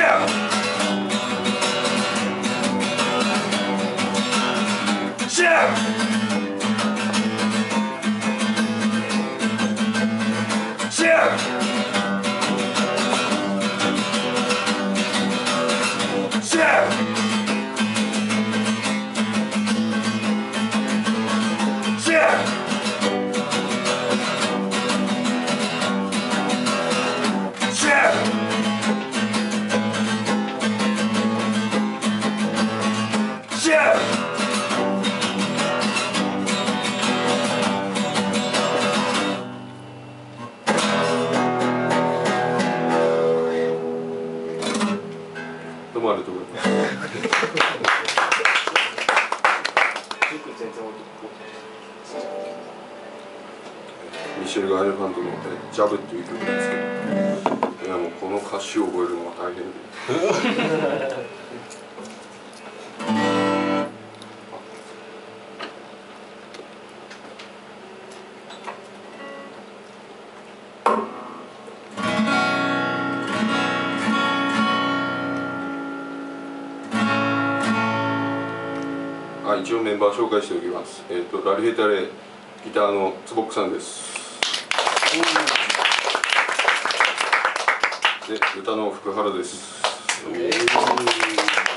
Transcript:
どうもありがとうございます。ミシェル・ガイルファントの「ジャブ」っていう曲なんですけど、いやもうこの歌詞を覚えるのは大変で。一応メンバー紹介しておきます。ラルヘタレギターのつぼっくさんです。で、歌の福原です。